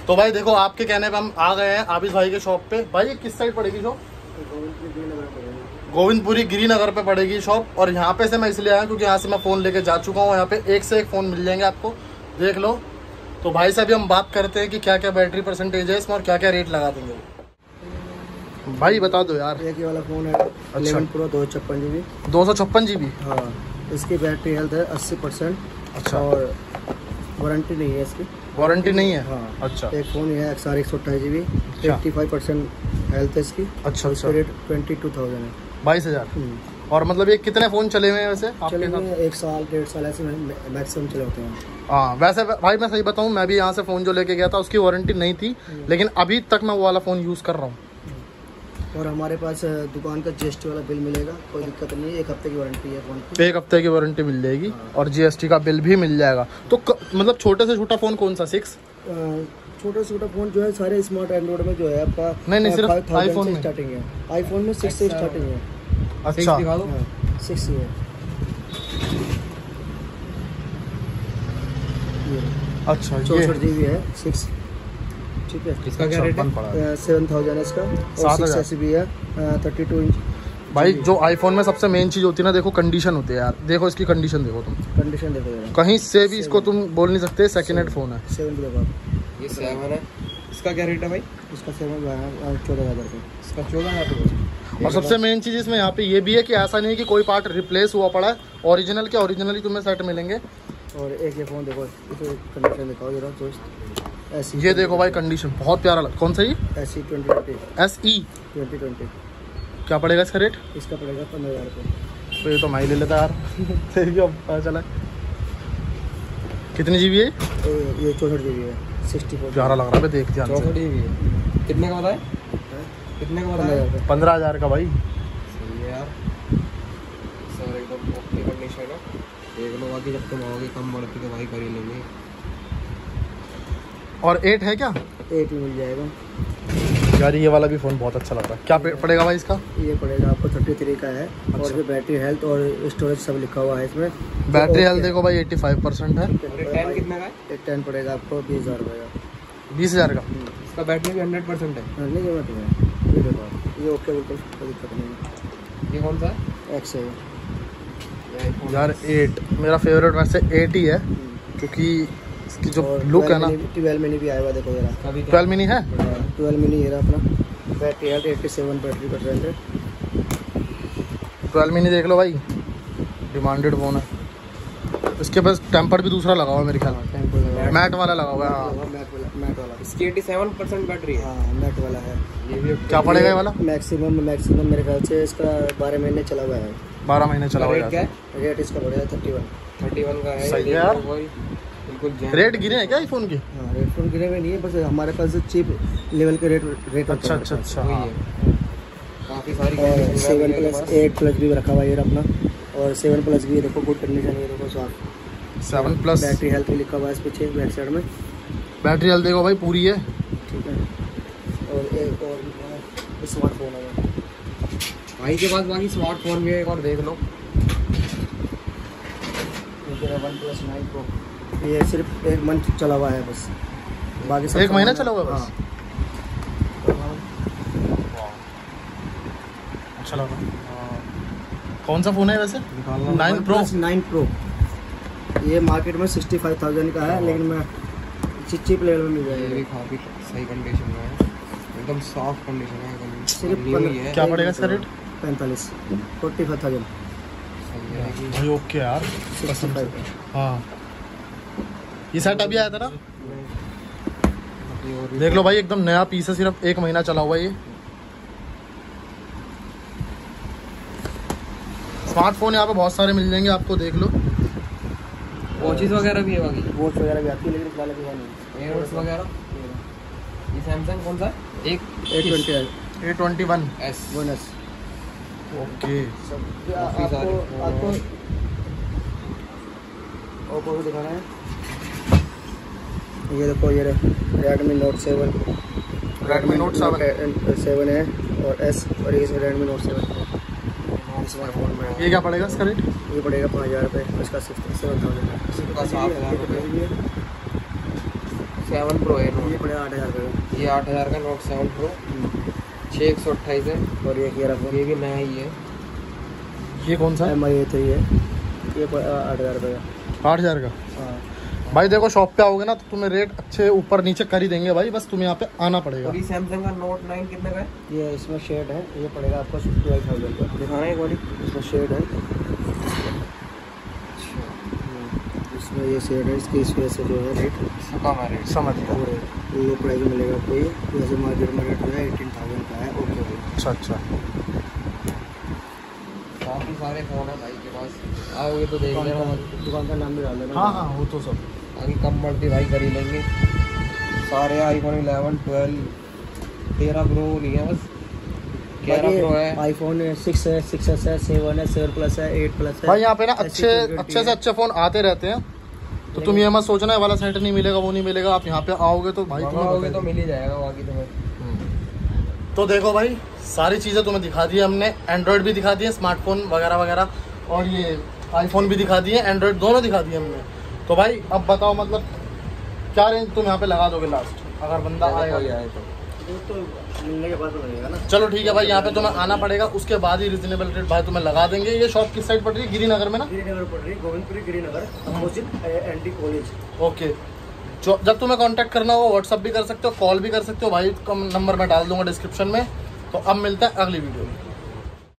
तो भाई देखो आपके कहने पे हम आ गए हैं आबिद भाई के शॉप पे। भाई ये किस साइड पड़ेगी शॉप? गोविंदपुरी गिरिनगर पे पड़ेगी शॉप। और यहाँ पे से मैं इसलिए आया क्योंकि यहाँ से मैं फ़ोन लेके जा चुका हूँ। यहाँ पे एक से एक फ़ोन मिल जाएंगे आपको, देख लो। तो भाई से अभी हम बात करते हैं कि क्या क्या बैटरी परसेंटेज है इसमें और क्या क्या रेट लगा देंगे। भाई बता दो यार। एक ये वाला फ़ोन है 11 Pro 256 GB। 256 GB? हाँ, इसकी बैटरी हेल्थ है 80%। अच्छा। और वारंटी नहीं है इसकी। वारंटी नहीं है? हाँ। अच्छा। एक फ़ोन है XR 128 GB, 85% हेल्थ है इसकी। अच्छा। इसका रेट 22,000 है। 22,000। और मतलब ये कितने फ़ोन चले हुए हैं वैसे चले हुए हैं? 1 साल 1.5 साल ऐसे मैक्सिमम चले होते हैं। हाँ वैसे भाई मैं सही बताऊँ, मैं भी यहाँ से फ़ोन जो लेके गया था उसकी वारंटी नहीं थी, लेकिन अभी तक मैं वो वाला फ़ोन यूज़ कर रहा हूँ। और हमारे पास दुकान का GST वाला बिल मिलेगा, कोई दिक्कत नहीं है। 1 हफ्ते की वारंटी है फ़ोन की। 1 हफ्ते की वारंटी मिल जाएगी और GST का बिल भी मिल जाएगा। तो मतलब छोटे से छोटा फ़ोन कौन सा? 6? छोटा से छोटा फ़ोन जो है सारे स्मार्ट एंड्रॉइड में जो है आपका नहीं सिर्फ आईफोन में स्टार्टिंग है। आईफोन में 6 से स्टार्टिंग है। अच्छा 6 ही है। अच्छा 64 GB है 6। ठीक है। इसका क्या रेट है? 7,000 है इसका। और 6 SB है 32 इंच। भाई जो आईफोन में सबसे मेन चीज़ होती है ना, देखो कंडीशन होती है यार। देखो इसकी कंडीशन देखो तुम, कंडीशन देखो यार, कहीं से भी इसको तुम बोल नहीं सकते सेकंड हैंड फ़ोन है। 7 देखो आप। ये 7 है। इसका क्या रेट है भाई? इसका 7 है 14,000 रुपये। इसका 14,000 रुपये। और सबसे मेन चीज़ इसमें यहाँ पे ये भी है कि ऐसा नहीं है कि कोई पार्ट रिप्लेस हुआ पड़ा है। ओरिजिनल के ओरिजिनली तुम्हें सेट मिलेंगे। और एक ये फ़ोन देखो, इसे कंडीशन दिखाओ जरा दोस्त। ऐसी ये देखो भाई कंडीशन बहुत प्यारा लग। कौन सा ये? SE 2020। SE 2020। क्या पड़ेगा इसका रेट? इसका पड़ेगा 15,000 रुपये। तो ये तो मैं ही ले लेता यार। तेरी क्यों पता चला? कितनी GB है? ये 64 GB है 64। प्यारा लग रहा है, देख ध्यान से। 64 GB है। कितने का बताए? कितने का बताया? 15,000 का भाई। सही है यार सर, एकदम ओके कंडीशन है। देख लो, बाकी जब तुम आओगे कम बढ़ती तो भाई कर ही लेंगे। और 8 है क्या? 8 ही मिल जाएगा यार। ये वाला भी फ़ोन बहुत अच्छा लग रहा है। क्या पड़ेगा भाई इसका? ये पड़ेगा आपको 33 का है। और इसमें बैटरी हेल्थ और स्टोरेज सब लिखा हुआ है इसमें। बैटरी हेल्थ देखो भाई 85% है। और ये 10 कितने का है? एक 10 पड़ेगा आपको 20,000 रुपये का। 20,000 का? इसका बैटरी भी 100% है। नहीं ये मत है, ये देखो ये ओके, बिल्कुल कोई दिक्कत नहीं है। ये कौन सा है? X है यार 8 मेरा फेवरेट वैसे 8 ही है, क्योंकि इसकी जो लुक है ना। 12 मिनी भी आया हुआ देखो जरा। 12 मिनी है? 12 मिनी है अपना। बैटरी हेल्थ 87 बैटरी % है। 12 मिनी देख लो भाई, डिमांडेड फ़ोन है। इसके पास टेम्पर भी दूसरा लगा हुआ है मेरे ख्याल में, मैट वाला लगा हुआ है। हाँ मैट वाला। इसकी 87% बैटरी है। हाँ मैट वाला है। ये भी क्या पड़ेगा ये वाला? मैक्सिमम मेरे ख्याल से इसका 12 महीने चला हुआ है। 12 महीने चला हुआ रेट क्या है। है? रेट इसका पड़ेगा 31 का है। सही है यार। बिल्कुल रेट गिरे हैं क्या आईफोन के? हाँ रेट फोन गिरे हुए नहीं है, बस हमारे पास चीप लेवल के रेट अच्छा अच्छा अच्छा। वही हाँ। है। काफ़ी सारी और 7+8+ भी रखा हुआ है अपना। और 7+ भी देखो गुड कंडीशन है, देखो साफ। 7+। बैटरी हेल्थ भी लिखा हुआ है इस पीछे बैक साइड में। बैटरी हेल्थ देखो भाई पूरी है। ठीक है। और एक और स्मार्टफोन है भाई के पास, बाकी स्मार्टफोन भी है। एक और देख लो, OnePlus 9 Pro। ये सिर्फ 1 मंथ चला हुआ है बस, बाकी सब 1 महीना चला हुआ है बस? हाँ। अच्छा लगा। कौन सा फ़ोन है वैसे? 9 Pro। 9 Pro ये मार्केट में 65,000 का है, लेकिन मैं चीप लेवल में मिल ये जाएगा। भी काफ़ी सही कंडीशन में है, एकदम सॉफ्ट कंडीशन है, एकदम सिर्फ न्यू ही है। क्या पड़ेगा इसका रेट? 45,000। सही है। भाई ओके यार। 65। हाँ ये सेट अभी आया था ना, बाकी और भी देख लो भाई एकदम नया पीस है, सिर्फ 1 महीना चला हुआ है ये। स्मार्टफोन यहाँ पे बहुत सारे मिल जाएंगे आपको, देख लो। वॉचेस वगैरह भी है, बाकी वॉच वगैरह भी आती है, लेकिन क्वालिटी का नहीं। एयरबड्स वगैरह। ये सैमसंग कौन सा है? एक A20 है। A21 S। Bonus okay. काफी सारे। आपको ओप्पो भी दिखाना है। ये देखो ये Redmi Note 7। Redmi Note 7 है और S, और ये Redmi Note 7 है। ये क्या पड़ेगा इसका रेट? ये पड़ेगा 5,000 रुपये, इसका 7,000 है। इसका 7,000 रुपये। 7 Pro है ये नोट, पड़ेगा 8,000 रुपये का। ये 8,000 का नोट 7 Pro 6/128 है। और ये किया रखो, ये भी नया ही है। ये कौन सा है? MI ये तो ये पड़ेगा 8,000 रुपये का। 8,000 का। हाँ, भाई देखो शॉप पे आओगे ना तो तुम्हें रेट अच्छे ऊपर नीचे कर ही देंगे भाई, बस तुम्हें यहाँ पे आना पड़ेगा। और ये सैमसंग का नोट 9 कितने का है? ये इसमें शेड है, ये पड़ेगा आपको 65,000 का। दिखाना एक बारी। इसमें शेड है, इसमें ये शेड है, इसकी इस वजह से जो है रेट कम है रेट। समझ गया। लो प्राइस में मिलेगा आपको। ये वैसे मार्केट में रेट जो है 18,000 का है। ओके भाई, अच्छा अच्छा। काफ़ी सारे फ़ोन है भाई के पास, आओगे तो देख लेना। दुकान का नाम भी डाल देना। हाँ हाँ वो तो सब। आगे कम बढ़ती भाई कर ही लेंगे। सारे iPhone 11, 12, 13 Pro नहीं है, बस 11 Pro है। आईफोन 6 है, 6s है, 7 है, 7 प्लस है, 8 प्लस है भाई यहाँ पे ना ऐसी अच्छे quality अच्छे से है। अच्छे फोन आते रहते हैं, तो तुम ये मत सोचना है वाला सेंटर नहीं मिलेगा वो नहीं मिलेगा। आप यहाँ पे आओगे तो भाई तुम्हें मंगाओगे तो मिल ही जाएगा बाकी तुम्हें। तो देखो भाई सारी चीज़ें तुम्हें दिखा दी हमने, एंड्रॉयड भी दिखा दिए, स्मार्टफोन वगैरह वगैरह, और ये आईफोन भी दिखा दिए, एंड्रॉयड दोनों दिखा दिए हमने। तो भाई अब बताओ मतलब क्या रेंज तुम यहाँ पे लगा दोगे लास्ट, अगर बंदा आएगा? तो मिलने के बाद लगेगा ना। चलो ठीक है भाई, यहाँ पे तुम्हें आना पड़ेगा, उसके बाद ही रिजनेबल रेट भाई तुम्हें लगा देंगे। ये शॉप किस साइड पड़ रही है? गिरिनगर में ना? गिरिनगर पड़ रही है, Govindpuri Girinagar, opposite NT college. Okay. जब तुम्हें कांटेक्ट करना हो व्हाट्सअप भी कर सकते हो, कॉल भी कर सकते हो भाई, कम नंबर मैं डाल दूंगा डिस्क्रिप्शन में। तो अब मिलता है अगली वीडियो में।